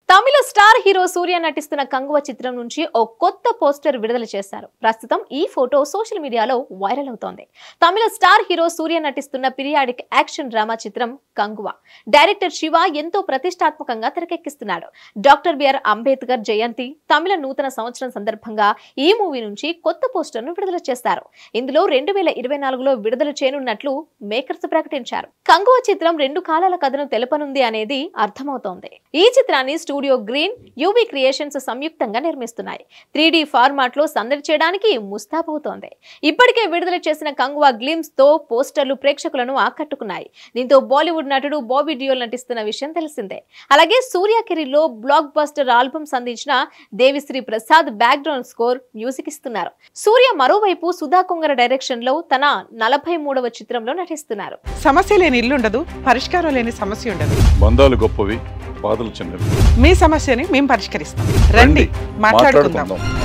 తమిళ star hero సూర్య నటిస్తున్న కంగువ చిత్రం నుంచి ఓ కొత్త పోస్టర్ విడుదల చేశారు. ప్రస్తుతం ఈ ఫోటో సోషల్ మీడియాలో వైరల్ అవుతోంది. తమిళ స్టార్ హీరో సూర్య నటిస్తున్న పీరియాడిక్ యాక్షన్ డ్రామా చిత్రం కంగువ. డైరెక్టర్ శివ ఎంతో ప్రతిష్టాత్మకంగా తెరకెక్కిస్తున్నాడు. డాక్టర్ బిఆర్ అంబేద్కర్ జయంతి, తమిళ నూతన సంవత్సరం సందర్భంగా ఈ మూవీ నుంచి కొత్త పోస్టర్ ను విడుదల చేశారు. ఇందులో 2024లో విడుదల చేయనున్నట్లు మేకర్స్ ప్రకటించారు. కంగువ చిత్రం 2 కాలాల కథను తెలపనుంది అనేది అర్థమవుతోంది. ఈ చిత్రాన్ని స్టూడియో గ్రీన్, యూవీ క్రియేషన్స్ సంయుక్తంగా నిర్మిస్తున్నాయి. 3D ఫార్మాట్ లో సందడి చేయడానికి ముస్తాబవుతోంది. ఇప్పటికే విడుదల చేసిన కంగువ గ్లిమ్స్ తో పోస్టర్లు ప్రేక్షకులను ఆకట్టుకున్నాయి. దీంతో బాలీవుడ్ నటుడు బాబీ డియోల్ నటిస్తున్న విషయం తెలిసిందే. అలాగే సూర్య కెరీర్లో బ్లాక్ బస్టర్ ఆల్బమ్స్ అందించిన Devi Sri Prasad background score, music ఇస్తున్నారు. సూర్య మరోవైపు సుధా కొంగర డైరెక్షన్ లో తన 43వ చిత్రంలో నటిస్తున్నారు. సమస్య లేని ఇల్లు ఉండదు, పరిష్కారం లేని సమస్య ఉండదు. బంధాలు గొప్పవి, బాధలు చిన్నవి. మీ సమస్యని మేము పరిష్కరిస్తాం. రండి మాట్లాడుకుందాం.